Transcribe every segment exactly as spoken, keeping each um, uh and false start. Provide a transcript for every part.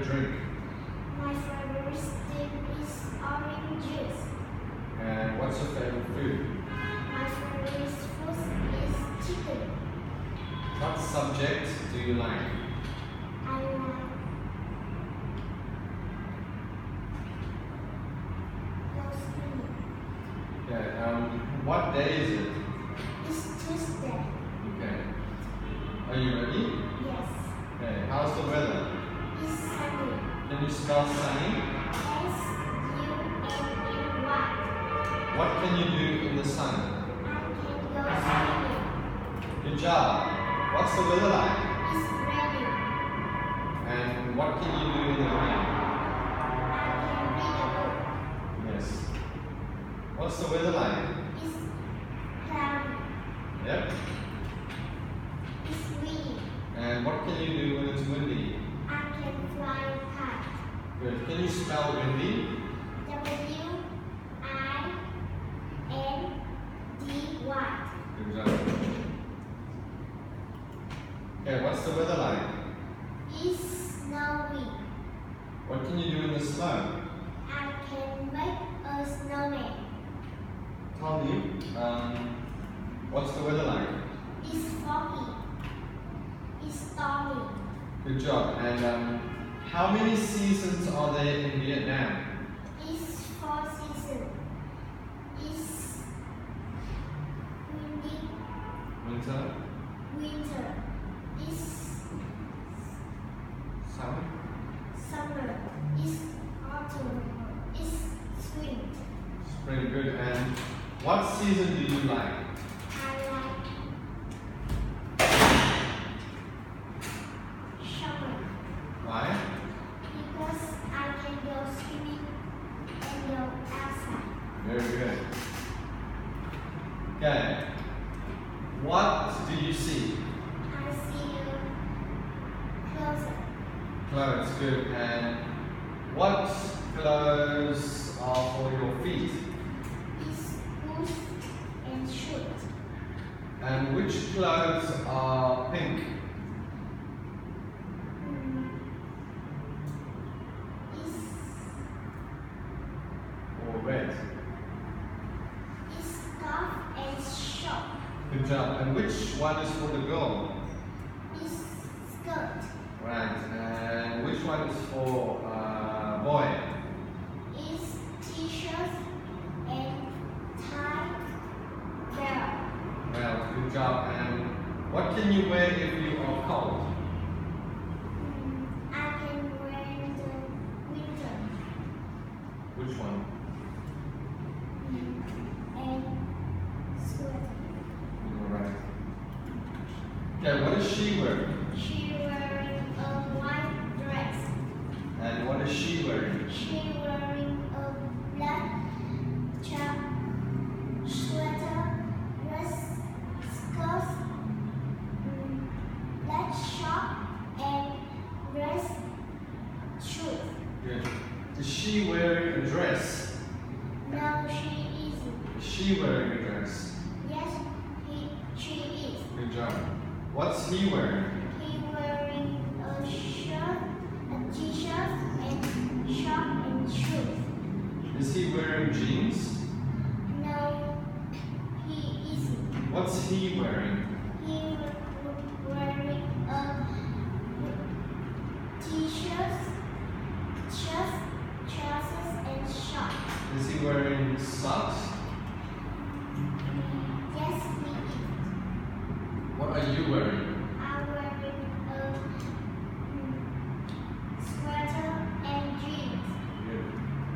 drink? My favorite drink is orange juice. And what's your favorite food? My favorite food is chicken. What subject do you like? I like Rosemary. Okay, um, what day is it? It's Tuesday. Okay. Are you ready? Yes. Okay, how's the weather? It's sunny. Can you spell sunny? S U N N Y. What can you do in the sun? I can go swimming. Good job. What's the weather like? It's raining. And what can you do in the rain? I can read a book. Yes. What's the weather like? It's cloudy. Yep. It's windy. And what can you do when it's windy? I can fly a kite. Good. Can you spell windy? W I N D Y. Good job. Okay, what's the weather like? It's snowy. What can you do in the snow? I can make a snowman. Tell me, um, what's the weather like? It's foggy. It's stormy. Good job. And um, how many seasons are there in Vietnam? It's four seasons. It's windy, Winter, winter. It's summer, summer. It's autumn. It's spring. spring. Good. And what season do you like? I like summer Why? because I can go swimming and go outside. Very good. Okay. What do you see? I see you closer. Clothes. Good. And what clothes are for your feet? It's boots and shoes. And which clothes are pink? Mm. It's, Or red? it's scarf and short. Good job. And which one is for the girl? It's skirt. Right. And which one is for uh, boy? It's t-shirt and tie belt. Well, good job. And what can you wear if you are cold? Mm, I can wear the winter. Which one? Mm, and sweater. All right. Okay. What is she wearing? She wearing a white dress. And what is she wearing? She wearing a black top, sweater, dress, skirt, mm, black short, and dress shoes. Good. Is she wearing a dress? No, she isn't. Is she wearing a dress? Yes, he, she is. Good job. What's he wearing? He wearing a shirt, a t-shirt, and short and shoes. Is he wearing jeans? No, he isn't. What's he wearing? He wearing a t-shirt, shirt, trousers, and shorts. Is he wearing socks? Yes, he is. What are you wearing? I'm wearing a mm, sweater and jeans. Good.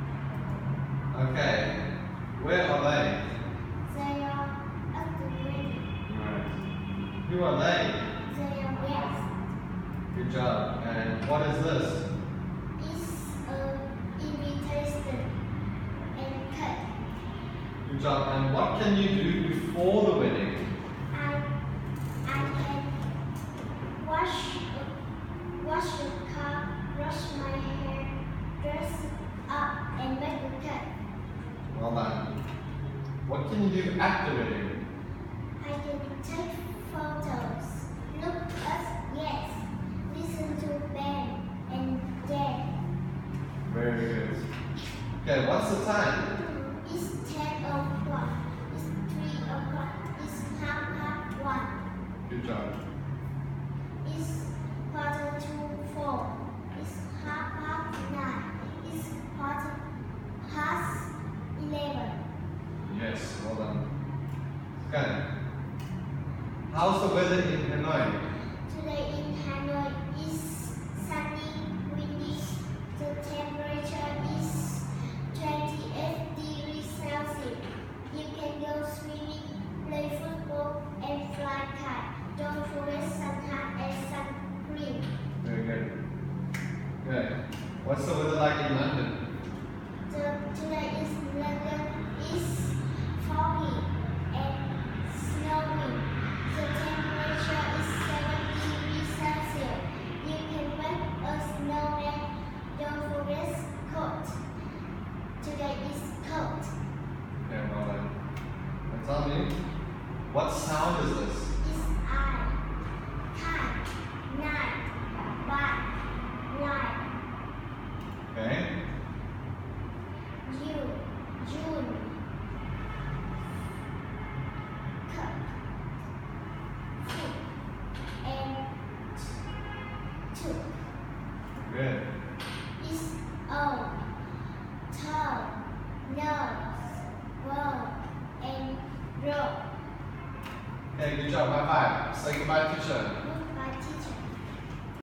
Okay. Where are they? They are at the wedding. Right. Who are they? They are guests. Good job. And what is this? It's a invitation and cake. Good job. And what can you do before the wedding? I I can wash wash the car, brush my hair, dress up, and make a cake. Well done. What can you do at the wedding? I can take photos, look at yes, listen to band and dance. Okay, what's the time? It's ten o'clock. It's three o'clock. It's half past one. Good job. It's quarter to four. It's half past nine. It's quarter past eleven. Yes, well done. Okay. How's the weather in Hanoi? Today in Hanoi is sunny, windy. The temperature is twenty-eight degrees Celsius. You can go swimming, play football, and fly kite. Don't forget sunhat and sun cream. Very good. Good. What's the weather like in London? The, today is London is foggy and snowing. The temperature is seven degrees Celsius. You can make a snowman. Don't forget coat. Today is coat. Okay, well done. And tell me, what sound is this? Is I. Time. Night. Bye. Light. Okay. You. June. Cup. Foot. And two. Good. Is O. Toe. Nose. Roll. And roll. Okay, good job. High five. Say goodbye, teacher.